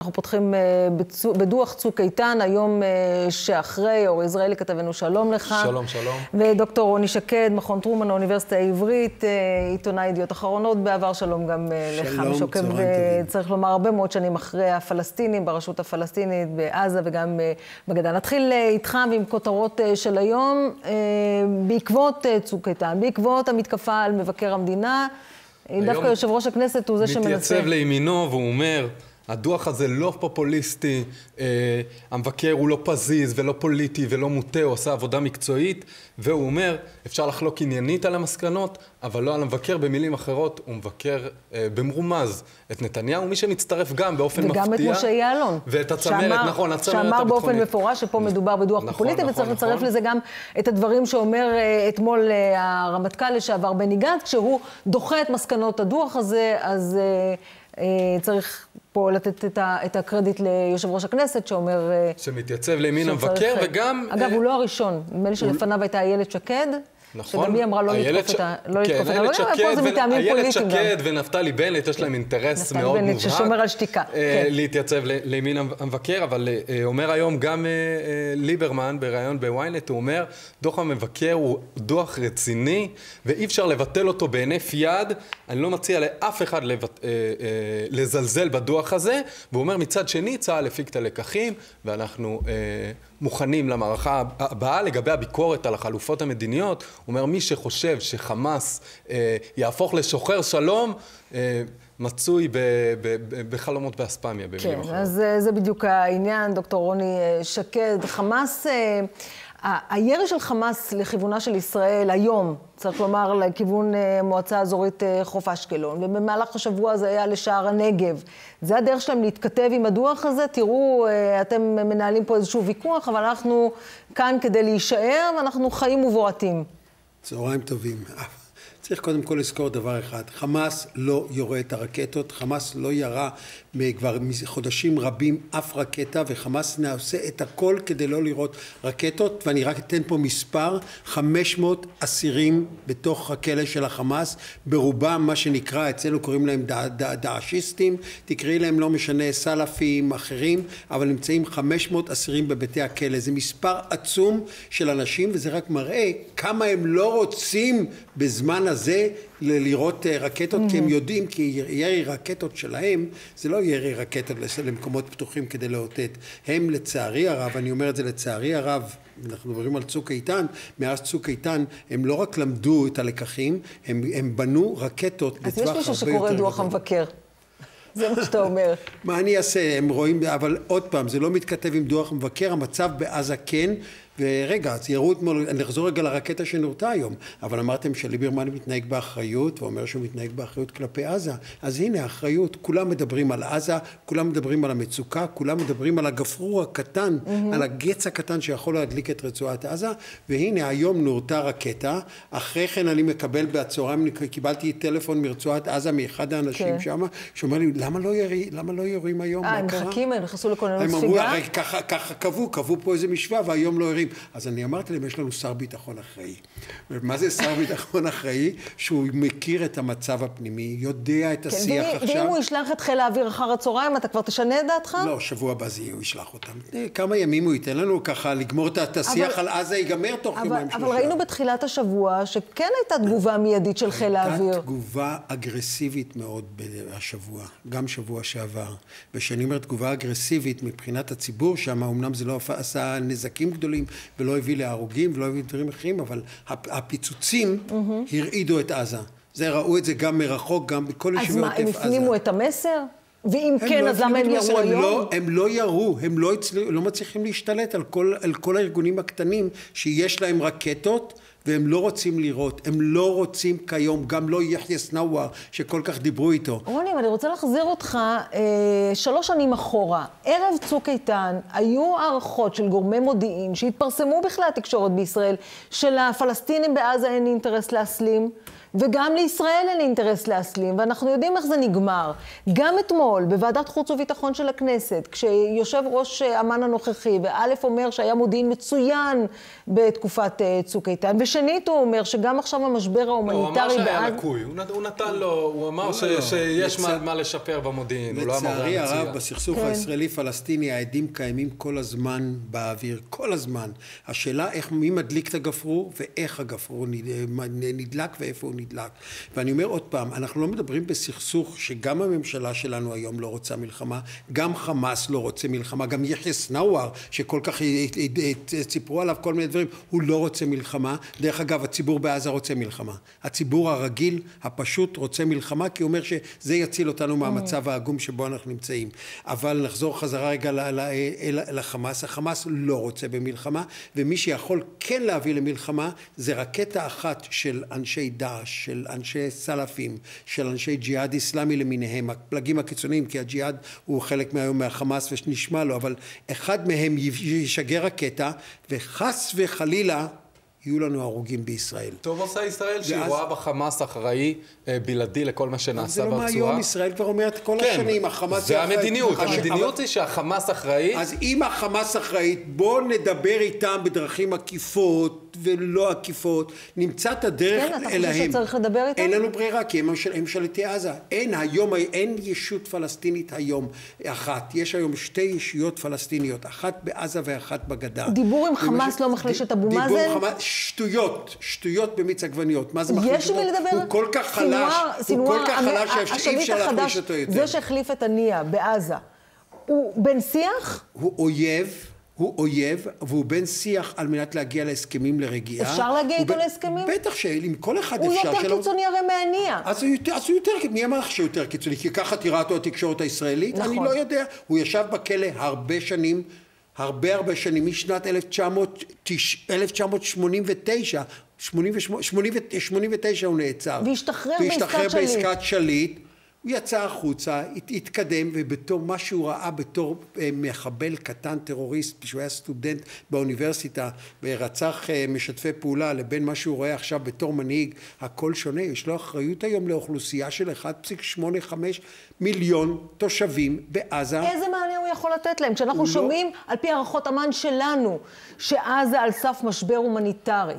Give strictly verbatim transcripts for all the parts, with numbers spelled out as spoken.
אנחנו פותחים בדוח צוק איתן, היום שאחרי, אור יזרעאלי כתבנו, שלום לך. שלום, שלום. ודוקטור רוני שקד, מכון טרומן, האוניברסיטה העברית, עיתונאי ידיעות אחרונות בעבר, שלום גם לך. שלום, משוקב, צהריים טובים. צריך לומר, הרבה מאוד שנים אחרי הפלסטינים, ברשות הפלסטינית, בעזה וגם בגדה. נתחיל איתך ועם כותרות של היום, בעקבות צוק איתן, בעקבות המתקפה על מבקר המדינה, דווקא יושב ראש הכנסת הוא זה שמנסה. מתייצב לימינו והוא אומר, הדוח הזה לא פופוליסטי, אה, המבקר הוא לא פזיז ולא פוליטי ולא מוטה, הוא עושה עבודה מקצועית, והוא אומר, אפשר לחלוק עניינית על המסקנות, אבל לא על המבקר. במילים אחרות, הוא מבקר אה, במרומז את נתניהו, מי שמצטרף גם באופן וגם מפתיע. וגם את משה יעלון. ואת הצמרת, שאמר, נכון, הצמרת שאמר הביטחונית. באופן מפורש שפה מדובר בדוח נכון, פופוליטי, נכון, וצריך נכון. לצרף לזה גם את הדברים שאומר אה, אתמול אה, הרמטכ"ל לשעבר בני גנץ, כשהוא דוחה את מסקנות הדוח הזה, אז אה, אה, צריך פה לתת את, ה, את הקרדיט ליושב ראש הכנסת, שאומר... שמתייצב לימין המבקר, וגם... אגב, הוא לא הראשון. נדמה לי שלפניו הייתה איילת שקד, נכון. שגם היא אמרה לא לתקוף את ה... לא לתקוף את ה... איילת שקד, איילת שקד שקד ונפתלי בנט, יש להם אינטרס מאוד מובהק. ששומר על שתיקה. להתייצב לימין המבקר, אבל אומר היום גם ליברמן, בראיון בוויינט, הוא אומר, דוח המבקר הוא דוח רציני, ואי אפשר לבטל אותו בהינף יד. אני לא מציע לאף אחד לזלזל בדוח הזה, והוא אומר, מצד שני, צה"ל הפיק את הלקחים, ואנחנו מוכנים למערכה הבאה. לגבי הביקורת על החלופות המדיניות, הוא אומר, מי שחושב שחמאס אה, יהפוך לשוחר שלום, אה, מצוי ב- ב- ב- בחלומות באספמיה, במילים כן, אחרות. אז זה בדיוק העניין, דוקטור רוני שקד. חמאס, אה, הירי של חמאס לכיוונה של ישראל היום, צריך לומר, לכיוון מועצה אזורית חוף אשקלון, ובמהלך השבוע הזה היה לשער הנגב. זה הדרך שלהם להתכתב עם הדוח הזה. תראו, אתם מנהלים פה איזשהו ויכוח, אבל אנחנו כאן כדי להישאר, ואנחנו חיים ובועטים. צהריים טובים. צריך קודם כל לזכור דבר אחד, חמאס לא יורה את הרקטות, חמאס לא ירה כבר חודשים רבים אף רקטה, וחמאס נעשה את הכל כדי לא לראות רקטות, ואני רק אתן פה מספר, חמש מאות אסירים בתוך הכלא של החמאס, ברובם מה שנקרא, אצלנו קוראים להם דע, דע, דעשיסטים, תקראי להם לא משנה סלפים אחרים, אבל נמצאים חמש מאות אסירים בבתי הכלא. זה מספר עצום של אנשים, וזה רק מראה כמה הם לא רוצים בזמן הזה לראות רקטות, כי הם יודעים, כי ירי רקטות שלהם, זה לא ירי רקטות למקומות פתוחים כדי לאותת. הם לצערי הרב, אני אומר את זה לצערי הרב, אנחנו מדברים על צוק איתן, מאז צוק איתן, הם לא רק למדו את הלקחים, הם, הם בנו רקטות בטווח הרבה יותר גדול. אז יש מישהו שקורא דוח המבקר. זה מה שאתה אומר. מה אני אעשה? הם רואים, אבל עוד פעם, זה לא מתכתב עם דוח המבקר, המצב בעזה כן, ורגע, אז יראו אתמול, אני אחזור רגע לרקטה שנורתה היום, אבל אמרתם שליברמן מתנהג באחריות, ואומר שהוא מתנהג באחריות כלפי עזה, אז הנה האחריות, כולם מדברים על עזה, כולם מדברים על המצוקה, כולם מדברים על הגפרור הקטן, mm-hmm. על הגץ הקטן שיכול להדליק את רצועת עזה, והנה היום נורתה רקטה, אחרי כן אני מקבל בצהריים, קיבלתי טלפון מרצועת עזה מאחד האנשים okay. שם, שאומר לי, למה לא, ירי, למה לא יורים היום? אה, הם מחכים, הם נכנסו לכוננות ספיגה? הם אמרו, הרי ככה, ככה קבעו, קבעו פה איזה משוואה, והיום לא ירים. אז אני אמרתי להם, יש לנו שר ביטחון אחראי. מה זה שר ביטחון אחראי? שהוא מכיר את המצב הפנימי, יודע את השיח כן, עכשיו. ואם הוא ישלח את חיל האוויר אחר הצהריים, אתה כבר תשנה את דעתך? לא, שבוע הבא זה הוא ישלח אותם. כמה ימים הוא ייתן לנו ככה לגמור את השיח על עזה, ייגמר תוך יומיים שלושה. אבל ראינו בתחילת השבוע שכן הייתה תגובה מיידית של חיל האוויר. הייתה תגובה אגרסיבית מאוד השבוע, גם שבוע שעבר. ושאני אומר תגובה אגרסיבית מבחינת הציבור שם, אמנם זה לא עשה נזקים גדולים, ולא הביא להרוגים ולא הביא דברים אחרים, אבל הפיצוצים mm-hmm. הרעידו את עזה. זה ראו את זה גם מרחוק, גם בכל ישיבי עוטף עזה. אז מה, הם הפנימו את המסר? ואם כן, לא אז למה הם ירו היום? לא, הם לא ירו, הם לא, הצל... לא מצליחים להשתלט על כל, על כל הארגונים הקטנים שיש להם רקטות, והם לא רוצים לראות, הם לא רוצים כיום, גם לא יחיא סנוואר, שכל כך דיברו איתו. רוני, אני רוצה להחזיר אותך אה, שלוש שנים אחורה. ערב צוק איתן, היו הערכות של גורמי מודיעין, שהתפרסמו בכלל התקשורת בישראל, שלפלסטינים בעזה אין אינטרס להסלים, וגם לישראל אין אינטרס להסלים, ואנחנו יודעים איך זה נגמר. גם אתמול, בוועדת חוץ וביטחון של הכנסת, כשיושב ראש אמ"ן הנוכחי, וא' אומר שהיה מודיעין מצוין בתקופת צוק איתן, ושנית הוא אומר שגם עכשיו המשבר ההומניטרי... הוא אמר שהיה לקוי, הוא נתן לו, הוא אמר שיש מה לשפר במודיעין, הוא לא אמר לצערי הרב, בסכסוך הישראלי-פלסטיני, העדים קיימים כל הזמן באוויר, כל הזמן. השאלה איך, מי מדליק את הגפרור, ואיך הגפרור נדלק ואיפה הוא נדלק. ואני אומר עוד פעם, אנחנו לא מדברים בסכסוך שגם הממשלה שלנו היום לא רוצה מלחמה, גם חמאס לא רוצה מלחמה, גם יחיא סנוואר, שכל כך ציפרו עליו כל מיני דברים, הוא לא רוצה מלחמה. דרך אגב, הציבור בעזה רוצה מלחמה. הציבור הרגיל, הפשוט, רוצה מלחמה, כי הוא אומר שזה יציל אותנו מהמצב העגום שבו אנחנו נמצאים. אבל נחזור חזרה רגע לחמאס. החמאס לא רוצה במלחמה, ומי שיכול כן להביא למלחמה, זה רקטה אחת של אנשי דאעש, של אנשי סלפים, של אנשי ג'יהאד איסלאמי למיניהם, הפלגים הקיצוניים, כי הג'יהאד הוא חלק מהיום מהחמאס ונשמע לו, אבל אחד מהם ישגר רקטה, וחס וחלילה יהיו לנו הרוגים בישראל. טוב עושה ישראל שהיא רואה בחמאס אחראי בלעדי לכל מה שנעשה ברצועה. זה לא מהיום, ישראל כבר אומרת כל השנים, החמאס זה המדיניות, המדיניות היא שהחמאס אחראי. אז אם החמאס אחראית, בוא נדבר איתם בדרכים עקיפות ולא עקיפות, נמצא את הדרך אליהם. כן, אתה חושב שצריך לדבר איתם? אין לנו ברירה, כי הם שליטי עזה. אין היום, אין ישות פלסטינית היום אחת. יש היום שתי ישויות פלסטיניות, אחת בעזה ואחת בגדה. דיבור עם חמאס לא מחליש את אבו מאזן? שטויות, שטויות במיץ עגבניות. מה זה מחליש אותו? יש מי לדבר? הוא כל כך חלש, הוא כל כך חלש שאי אפשר להחליש אותו יותר. זה שהחליף את הנייה בעזה, הוא בן שיח? הוא אויב. הוא אויב, והוא בן שיח על מנת להגיע להסכמים לרגיעה. אפשר להגיע איתו להסכמים? בטח שעם כל אחד הוא אפשר. הוא יותר קיצוני הרי מהנייה. אז הוא יותר, אז הוא יותר, מי אמר לך שהוא יותר קיצוני? כי ככה תראה אותו התקשורת הישראלית? נכון. אני לא יודע. הוא ישב בכלא הרבה שנים, הרבה הרבה שנים, משנת אלף תשע מאות שמונים ותשע, שמונים ותשע הוא נעצר. והשתחרר בעסקת שליט. הוא יצא החוצה, התקדם, ובתור מה שהוא ראה בתור מחבל קטן טרוריסט, שהוא היה סטודנט באוניברסיטה, ורצח משתפי פעולה, לבין מה שהוא רואה עכשיו בתור מנהיג, הכל שונה. יש לו אחריות היום לאוכלוסייה של אחת נקודה שמונים וחמש מיליון תושבים בעזה. איזה מענה הוא יכול לתת להם? כשאנחנו שומעים, לא... על פי הערכות אמ"ן שלנו, שעזה על סף משבר הומניטרי.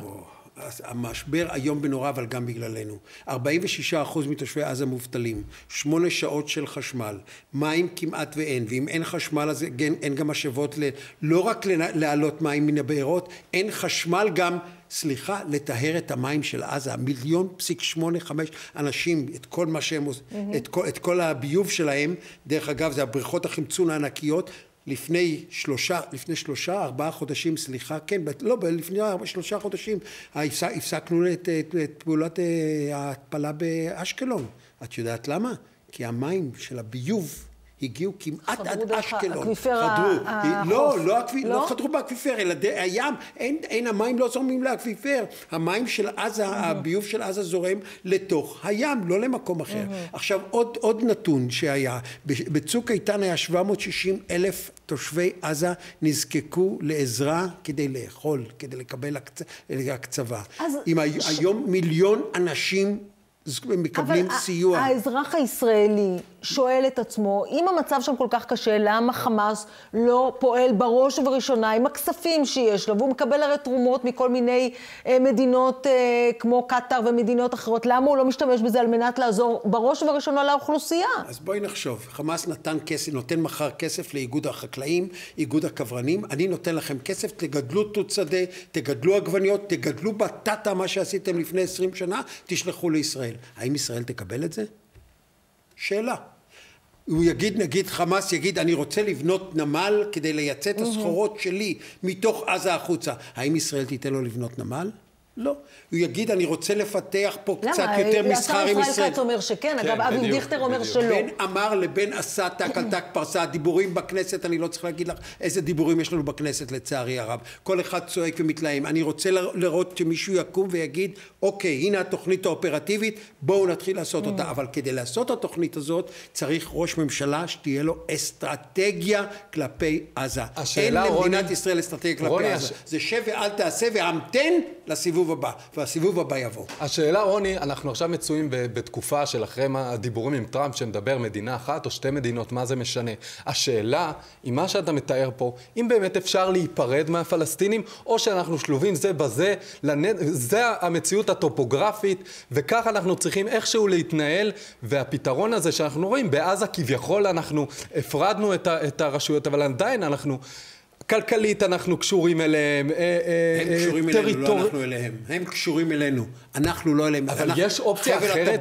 המשבר היום בנורא, אבל גם בגללנו. ארבעים ושישה אחוז מתושבי עזה מובטלים, שמונה שעות של חשמל, מים כמעט ואין, ואם אין חשמל אז אין גם משאבות, לא רק להעלות מים מן הבארות, אין חשמל גם, סליחה, לטהר את המים של עזה. מיליון פסיק שמונה חמש אנשים, את כל מה שהם, mm-hmm. את כל, את כל הביוב שלהם, דרך אגב, זה הבריכות החמצון הענקיות, לפני שלושה, לפני שלושה, ארבעה חודשים, סליחה, כן, לא, לפני שלושה חודשים, הפסקנו את, את, את פעולת ההתפלה באשקלון. את יודעת למה? כי המים של הביוב הגיעו כמעט עד אשקלון. חדרו. לא, לא חדרו באקוויפר, אלא הים, אין, המים לא זורמים לאקוויפר. המים של עזה, הביוב של עזה זורם לתוך הים, לא למקום אחר. עכשיו, עוד נתון שהיה, בצוק איתן היה שבע מאות ושישים אלף תושבי עזה נזקקו לעזרה כדי לאכול, כדי לקבל הקצבה. אם היום מיליון אנשים מקבלים סיוע. אבל האזרח הישראלי שואל את עצמו, אם המצב שם כל כך קשה, למה חמאס לא פועל בראש ובראשונה עם הכספים שיש לו, והוא מקבל הרי תרומות מכל מיני אה, מדינות אה, כמו קטר ומדינות אחרות, למה הוא לא משתמש בזה על מנת לעזור בראש ובראשונה לאוכלוסייה? אז בואי נחשוב, חמאס נתן כסף, נותן מחר כסף לאיגוד החקלאים, איגוד הכוורנים, אני נותן לכם כסף, תגדלו תות שדה, תגדלו עגבניות, תגדלו בטטה, מה שעשיתם לפני עשרים שנה, תשלחו לישראל. האם ישראל תקבל את זה? שאלה. הוא יגיד, נגיד, חמאס יגיד, אני רוצה לבנות נמל כדי לייצא את הסחורות שלי מתוך עזה החוצה. האם ישראל תיתן לו לבנות נמל? לא. הוא יגיד, אני רוצה לפתח פה קצת יותר מסחר עם ישראל. ישראל כץ אומר שכן, אגב, אבי דיכטר אומר שלא. בין אמר לבין עשה תק על תק פרסה, דיבורים בכנסת, אני לא צריך להגיד לך איזה דיבורים יש לנו בכנסת לצערי הרב. כל אחד צועק ומתלהם. אני רוצה לראות שמישהו יקום ויגיד, אוקיי, הנה התוכנית האופרטיבית, בואו נתחיל לעשות אותה. אבל כדי לעשות את התוכנית הזאת, צריך ראש ממשלה שתהיה לו אסטרטגיה כלפי עזה. אין למדינת ישראל אסטרטגיה כלפי עזה. זה שב ואל תעשה והמתן לסיבוב הסיבוב הבא, והסיבוב הבא יבוא. השאלה, רוני, אנחנו עכשיו מצויים בתקופה של אחרי הדיבורים עם טראמפ שמדבר מדינה אחת או שתי מדינות, מה זה משנה? השאלה, עם מה שאתה מתאר פה, אם באמת אפשר להיפרד מהפלסטינים, או שאנחנו שלובים זה בזה, לנד... זה המציאות הטופוגרפית, וכך אנחנו צריכים איכשהו להתנהל, והפתרון הזה שאנחנו רואים, בעזה כביכול אנחנו הפרדנו את, ה... את הרשויות, אבל עדיין אנחנו... כלכלית אנחנו קשורים אליהם, הם קשורים אלינו, לא אנחנו אליהם. הם קשורים אלינו, אנחנו לא אליהם. אבל יש אופציה אחרת,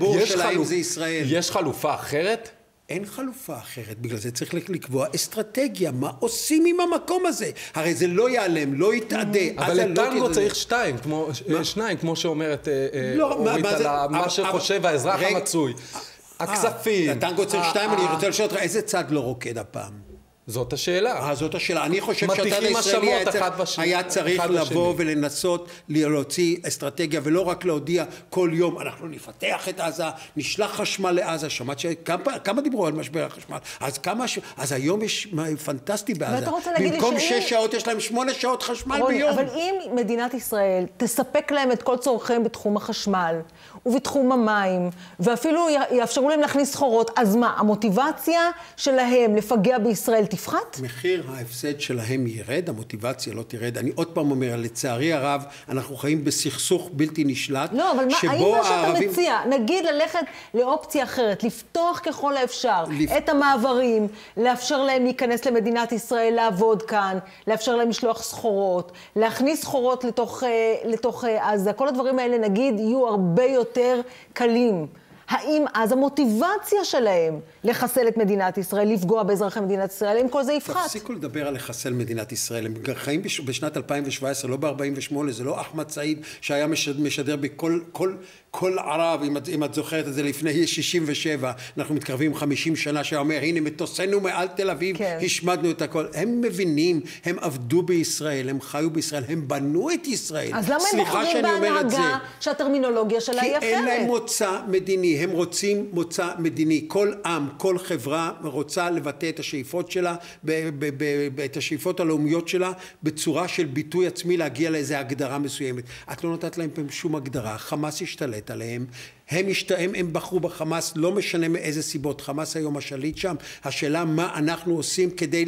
יש חלופה אחרת? אין חלופה אחרת, בגלל זה צריך לקבוע אסטרטגיה, מה עושים עם המקום הזה? הרי זה לא ייעלם, לא יתעדה. אבל לטנגו צריך שתיים, שניים, כמו שאומרת אורית על מה שחושב האזרח המצוי. הכספים. לטנגו צריך שתיים, אני רוצה לשאול אותך, איזה צד לא רוקד הפעם? זאת השאלה. זאת השאלה. אני חושב שהצד הישראלי היה צריך לבוא ולנסות להוציא אסטרטגיה, ולא רק להודיע כל יום, אנחנו נפתח את עזה, נשלח חשמל לעזה. שמעת שכמה דיברו על משבר החשמל? אז כמה, אז היום יש פנטסטי בעזה. במקום שש שעות יש להם שמונה שעות חשמל ביום. אבל אם מדינת ישראל תספק להם את כל צורכיהם בתחום החשמל, ובתחום המים, ואפילו יאפשרו להם להכניס סחורות, אז מה, המוטיבציה שלהם לפגע בישראל תפחת? מחיר ההפסד שלהם ירד, המוטיבציה לא תרד. אני עוד פעם אומר, לצערי הרב, אנחנו חיים בסכסוך בלתי נשלט. לא, אבל מה, האם מה שאתה הערבים... מציע, נגיד ללכת לאופציה אחרת, לפתוח ככל האפשר לפ... את המעברים, לאפשר להם להיכנס למדינת ישראל, לעבוד כאן, לאפשר להם לשלוח סחורות, להכניס סחורות לתוך, לתוך עזה, כל הדברים האלה נגיד יהיו הרבה יותר קלים. האם אז המוטיבציה שלהם לחסל את מדינת ישראל, לפגוע באזרחי מדינת ישראל, אם כל זה יפחת? תפסיקו לדבר על לחסל מדינת ישראל. הם חיים בשנת אלפיים שבע עשרה, לא ב-ארבעים ושמונה, זה לא אחמד סעיד שהיה משדר בכל כל, כל ערב, אם את, אם את זוכרת את זה, לפני שישים ושבע, אנחנו מתקרבים חמישים שנה, שאומר, הנה מטוסנו מעל תל אביב, כן. השמדנו את הכל. הם מבינים, הם עבדו בישראל, הם חיו בישראל, הם בנו את ישראל. אז למה הם בוחרים בהנהגה שהטרמינולוגיה שלה היא אחרת? כי אין להם מוצא מדיני, הם רוצים מוצא מדיני. כל עם, כל חברה רוצה לבטא את השאיפות שלה, את השאיפות הלאומיות שלה, בצורה של ביטוי עצמי להגיע לאיזו הגדרה מסוימת. את לא נתת להם שום הגדרה, חמאס השתלט עליהם, הם, השתהם, הם בחרו בחמאס, לא משנה מאיזה סיבות, חמאס היום השליט שם, השאלה מה אנחנו עושים כדי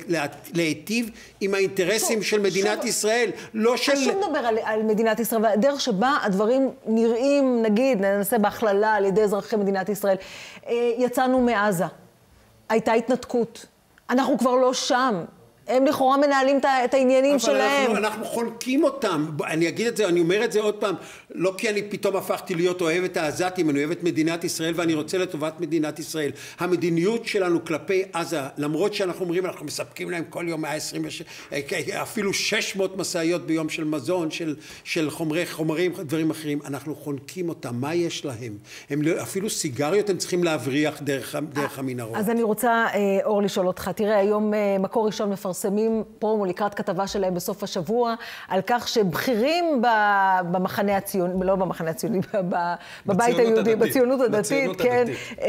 להיטיב עם האינטרסים טוב, של מדינת שוב, ישראל, לא של... שום דבר על, על מדינת ישראל, והדרך שבה הדברים נראים, נגיד, ננסה בהכללה על ידי אזרחי מדינת ישראל, יצאנו מעזה, הייתה התנתקות, אנחנו כבר לא שם, הם לכאורה מנהלים את העניינים שלהם. אבל אנחנו חונקים אותם. אני אגיד את זה, אני אומר את זה עוד פעם, לא כי אני פתאום הפכתי להיות אוהב את העזתים, אני אוהב את מדינת ישראל ואני רוצה לטובת מדינת ישראל. המדיניות שלנו כלפי עזה, למרות שאנחנו אומרים, אנחנו מספקים להם כל יום מאה ועשרים, אפילו שש מאות מסעיות ביום של מזון, של, של חומרי, חומרים, דברים אחרים, אנחנו חונקים אותם. מה יש להם? הם אפילו סיגריות הם צריכים להבריח דרך, דרך המנהרות. אז אני רוצה, אור, לשאול אותך. תראה, היום מקור ראשון מפרסם מפרסמים פרומו לקראת כתבה שלהם בסוף השבוע, על כך שבכירים במחנה הציוני, לא במחנה הציוני, בבית היהודי, בציונות הדתית, כן,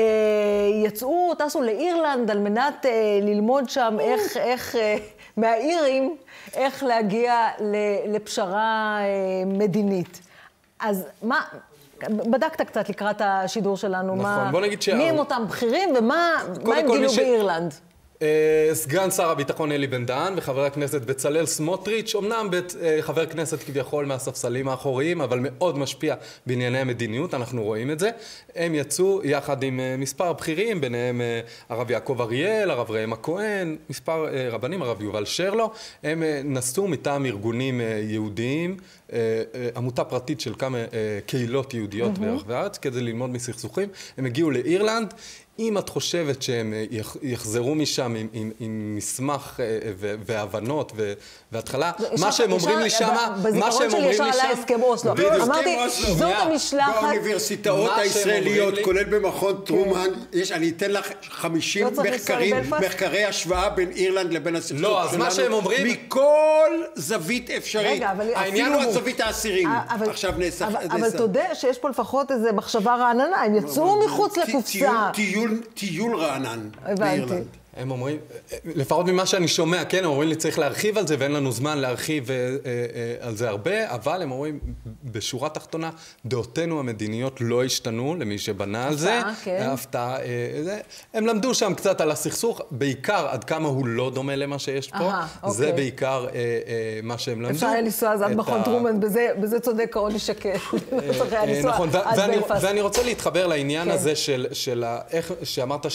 יצאו, טסו לאירלנד על מנת ללמוד שם איך, איך, מהאירים, איך להגיע לפשרה מדינית. אז מה... בדקת קצת לקראת השידור שלנו, נכון, בוא נגיד שה... מי הם אותם בכירים ומה הם גילו באירלנד? סגן שר הביטחון אלי בן דהן וחבר הכנסת בצלאל סמוטריץ', אמנם חבר כנסת כביכול מהספסלים האחוריים, אבל מאוד משפיע בענייני המדיניות, אנחנו רואים את זה. הם יצאו יחד עם מספר בכירים, ביניהם הרב יעקב אריאל, הרב ראם הכהן, מספר רבנים, הרב יובל שרלו. הם נסעו מטעם ארגונים יהודיים, עמותה פרטית של כמה קהילות יהודיות ברחבי הארץ, כדי ללמוד מסכסוכים. הם הגיעו לאירלנד. אם את חושבת שהם יחזרו משם עם, עם, עם מסמך והבנות והתחלה, מה שהם אומרים לי שמה, מה שהם אומרים לי שם, אמרתי, זאת המשלחת. באוניברסיטאות הישראליות, כולל במכון טרומן, אני אתן לך חמישים מחקרים, מחקרי השוואה בין אירלנד לבין הסכסוך שלנו, מכל זווית אפשרית, אפילו הזווית העשירים. עכשיו נעשה. אבל תודה שיש פה לפחות איזו מחשבה רעננה, הם יצאו מחוץ לקופסה. טיול רענן באירלנד. הם אומרים, לפחות ממה שאני שומע, כן, הם אומרים לי צריך להרחיב על זה, ואין לנו זמן להרחיב אה, אה, על זה הרבה, אבל הם אומרים, בשורה תחתונה, דעותינו המדיניות לא השתנו למי שבנה על זה. הפתעה, כן. הפתעה, אה, זה. הם למדו שם קצת על הסכסוך, בעיקר עד כמה הוא לא דומה למה שיש פה. אהה, זה אוקיי. בעיקר אה, אה, מה שהם למדו. אפשר היה לנסוע אז עד מכון ה... טרומן, בזה, בזה צודק רוני שקד. נכון, ואני, ואני רוצה להתחבר לעניין כן. הזה של, של ה, איך שאמרת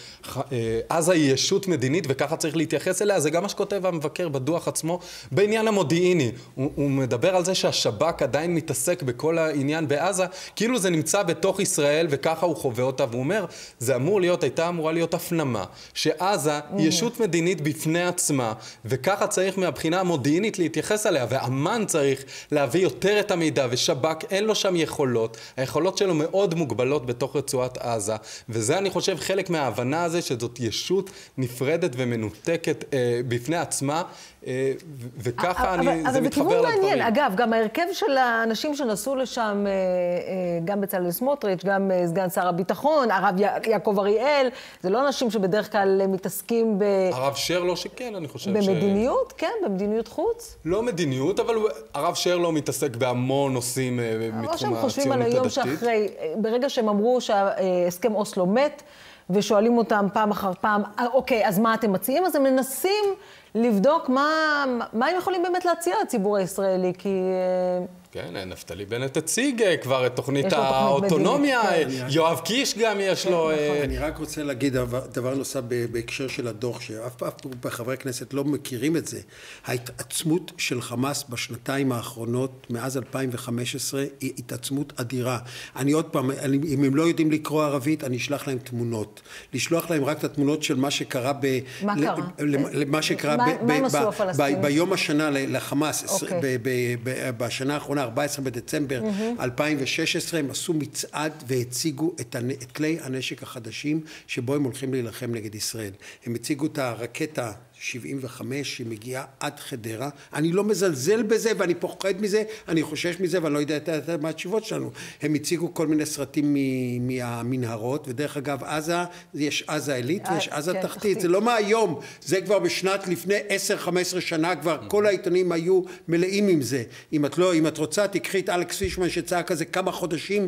שעזה היא ישות מדינית וככה צריך להתייחס אליה, זה גם מה שכותב המבקר בדוח עצמו בעניין המודיעיני. הוא, הוא מדבר על זה שהשב"כ עדיין מתעסק בכל העניין בעזה, כאילו זה נמצא בתוך ישראל וככה הוא חווה אותה, והוא אומר, זה אמור להיות, הייתה אמורה להיות הפנמה, שעזה היא ישות מדינית בפני עצמה, וככה צריך מהבחינה המודיעינית להתייחס עליה, ואמן צריך להביא יותר את המידע, ושב"כ אין לו שם יכולות, היכולות שלו מאוד מוגבלות בתוך רצועת עזה, וזה אני חושב חלק מההבנה הזה שזאת ישות נפרדת ומנותקת אה, בפני עצמה, אה, וככה אבל, אני, אבל זה מתחבר לדברים. אבל בכיוון מעניין, אגב, גם ההרכב של האנשים שנסעו לשם, אה, אה, גם בצלאל סמוטריץ', גם אה, סגן שר הביטחון, הרב יעקב אריאל, זה לא אנשים שבדרך כלל מתעסקים ב... הרב שרלו שכן, אני חושב במדיניות, ש... במדיניות, כן, במדיניות חוץ. לא מדיניות, אבל הרב שרלו מתעסק בהמון נושאים אה, מתחום הציונות הדתית. שהם חושבים על היום שאחרי, ברגע שהם אמרו שהסכם אוסלו מת, ושואלים אותם פעם אחר פעם, אוקיי, אז מה אתם מציעים? אז הם מנסים לבדוק מה, מה הם יכולים באמת להציע לציבור הישראלי, כי... כן, נפתלי בנט הציג כבר את תוכנית האוטונומיה, יואב קיש גם יש לו... אני רק רוצה להגיד דבר נוסף בהקשר של הדוח, שאף פעם חברי הכנסת לא מכירים את זה. ההתעצמות של חמאס בשנתיים האחרונות, מאז אלפיים וחמש עשרה, היא התעצמות אדירה. אני עוד פעם, אם הם לא יודעים לקרוא ערבית, אני אשלח להם תמונות. לשלוח להם רק את התמונות של מה שקרה ב... מה קרה? מה שקרה ביום השנה לחמאס, בשנה האחרונה, ארבעה עשר בדצמבר אלפיים ושש עשרה, הם עשו מצעד והציגו את, הנ... את כלי הנשק החדשים שבו הם הולכים להילחם נגד ישראל. הם הציגו את הרקטה שבעים וחמש שמגיעה עד חדרה. אני לא מזלזל בזה ואני פוחד מזה, אני חושש מזה ואני לא יודע את, את, מה התשובות שלנו. הם הציגו כל מיני סרטים מ... מהמנהרות, ודרך אגב עזה, יש עזה עילית ויש עזה כן, תחתית. תחתית. זה לא מהיום, זה כבר בשנת לפני עשר חמש עשרה שנה, כבר כל העיתונים היו מלאים עם זה. אם את, לא, אם את רוצה, תקחי את אלכס פישמן שצעק כזה כמה חודשים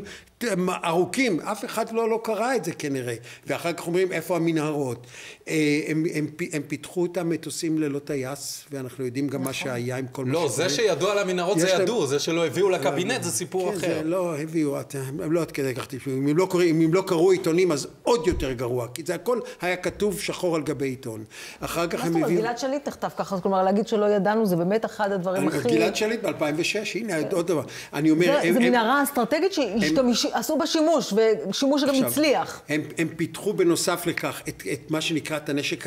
ארוכים, אף אחד לא, לא קרא את זה כנראה. ואחר כך אומרים איפה המנהרות. הם, הם, הם, הם פיתחו את המטוסים ללא טייס, ואנחנו יודעים גם מה שהיה עם כל מה שקורה. לא, זה שידוע על המנהרות זה ידוע, זה שלא הביאו לקבינט זה סיפור אחר. כן, זה לא הביאו, הם לא עד כדי כך תשמעו, אם לא קראו עיתונים אז עוד יותר גרוע, כי זה הכל היה כתוב שחור על גבי עיתון. אחר כך הם הביאו... מה זאת אומרת, גלעד שליט נכתב ככה, כלומר להגיד שלא ידענו, זה באמת אחד הדברים הכי... גלעד שליט ב-אלפיים ושש, הנה עוד דבר. אני אומר... זה מנהרה אסטרטגית שעשו בה שימוש, ושימוש גם הצליח. הם פיתחו בנוסף לכך את מה שנקרא את הנשק,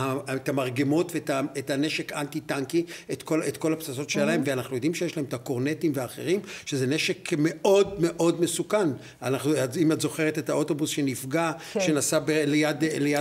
את המרגמות ואת הנשק אנטי-טנקי, את כל, את כל הפצצות שלהם, ואנחנו יודעים שיש להם את הקורנטים ואחרים, שזה נשק מאוד מאוד מסוכן. אנחנו, אם את זוכרת את האוטובוס שנפגע, שנסע ליד, ליד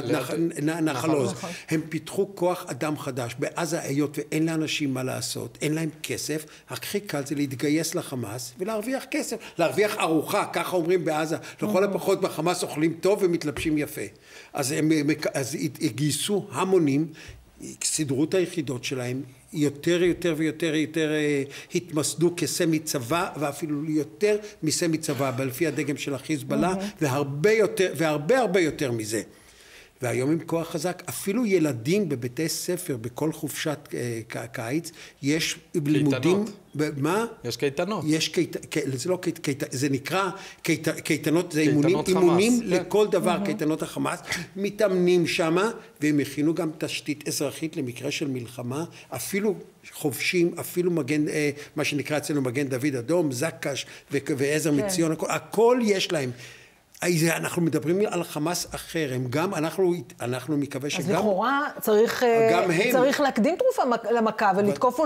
נחל עוז. הם פיתחו כוח אדם חדש. בעזה היות ואין לאנשים מה לעשות, אין להם כסף, הכי קל זה להתגייס לחמאס ולהרוויח כסף, להרוויח ארוחה, ככה אומרים בעזה. לכל הפחות בחמאס אוכלים טוב ומתלבשים יפה. אז הם אז הגייסו המונים, סידרו את היחידות שלהם, יותר יותר ויותר יותר התמסדו כסמי צבא, ואפילו יותר מסמי צבא, לפי הדגם של החיזבאללה, והרבה יותר, והרבה הרבה יותר מזה. והיום עם כוח חזק, אפילו ילדים בבתי ספר, בכל חופשת קיץ, יש לימודים... מה? יש קייטנות. יש קייטנות, זה לא קייטנות, זה נקרא קייטנות, זה אימונים, אימונים לכל דבר, קייטנות החמאס, מתאמנים שמה, והם הכינו גם תשתית אזרחית למקרה של מלחמה, אפילו חובשים, אפילו מגן, מה שנקרא אצלנו מגן דוד אדום, זק"ש ועזר מציון, הכל יש להם. אנחנו מדברים על חמאס אחר, הם גם, אנחנו, אנחנו מקווה שגם... אז לכאורה צריך, צריך להקדים תרופה למכה, ולתקוף,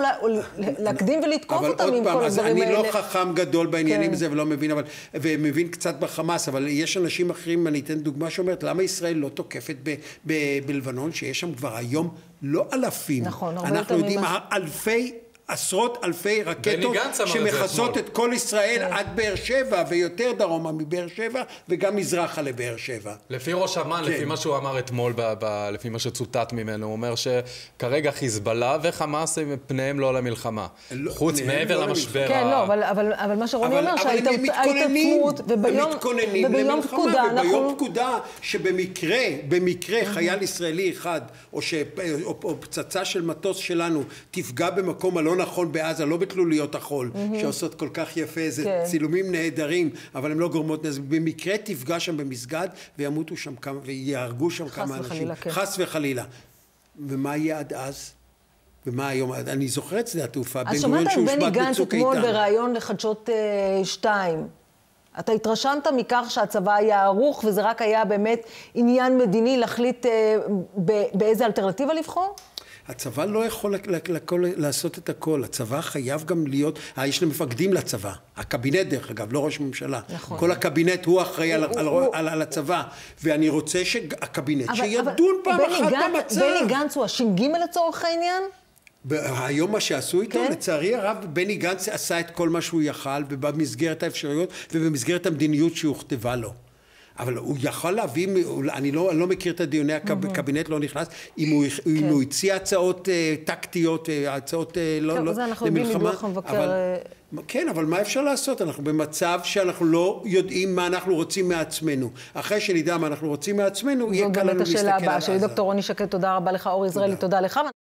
להקדים ולתקוף אותם עם כל הדברים האלה. אני לא חכם גדול בעניינים הזה ולא מבין, אבל, ומבין קצת בחמאס, אבל יש אנשים אחרים, אני אתן דוגמה שאומרת, למה ישראל לא תוקפת בלבנון, שיש שם כבר היום לא אלפים. נכון, הרבה אנחנו יותר יודעים ממה... אלפי... עשרות אלפי רקטות שמכסות את כל ישראל עד באר שבע ויותר דרומה מבאר שבע וגם מזרחה לבאר שבע. לפי ראש אמ"ן, לפי מה שהוא אמר אתמול, לפי מה שצוטט ממנו, הוא אומר שכרגע חיזבאללה וחמאס פניהם לא למלחמה. חוץ מעבר למשבר. כן, לא, אבל מה שרוני אומר שההתעצמות וביום פקודה אנחנו... וביום פקודה שבמקרה, במקרה חייל ישראלי אחד או פצצה של מטוס שלנו תפגע במקום הלא נכון בעזה, לא בתלוליות החול, שעושות כל כך יפה, זה צילומים נהדרים, אבל הם לא גורמות נזק. במקרה תפגע שם במסגד וימותו שם כמה, ויהרגו שם כמה אנשים. חס וחלילה. ומה יהיה עד אז? ומה היום? אני זוכר את שדה התעופה. אז שמעת את בני גנץ אתמול בראיון לחדשות שתיים. אתה התרשמת מכך שהצבא היה ערוך, וזה רק היה באמת עניין מדיני להחליט באיזה אלטרנטיבה לבחור? הצבא לא יכול לעשות את הכל, הצבא חייב גם להיות, יש להם מפקדים לצבא, הקבינט דרך אגב, לא ראש ממשלה, נכון. כל הקבינט הוא אחראי הוא, על, הוא, על, על הצבא, ואני רוצה שהקבינט אבל, שידון אבל פעם אחת גנ... במצב. בני גנץ הוא הש"ג לצורך העניין? היום מה שעשו איתו, כן? לצערי הרב, בני גנץ עשה את כל מה שהוא יכל, ובמסגרת האפשרויות, ובמסגרת המדיניות שהוכתבה לו. אבל הוא יכול להביא, אני לא, אני לא מכיר את הדיוני הקבינט, לא נכנס, אם הוא, כן. אם הוא הציע הצעות uh, טקטיות, uh, הצעות uh, לא, לא, למלחמה, אבל, כן, אבל מה אפשר לעשות? אנחנו במצב שאנחנו לא יודעים מה אנחנו רוצים מעצמנו. אחרי שנדע מה אנחנו רוצים מעצמנו, יהיה קל לנו להסתכל על עזה. זו באמת השאלה הבאה שלי, דוקטור רוני שקד, תודה רבה לך, אור יזרעאלי, תודה לך.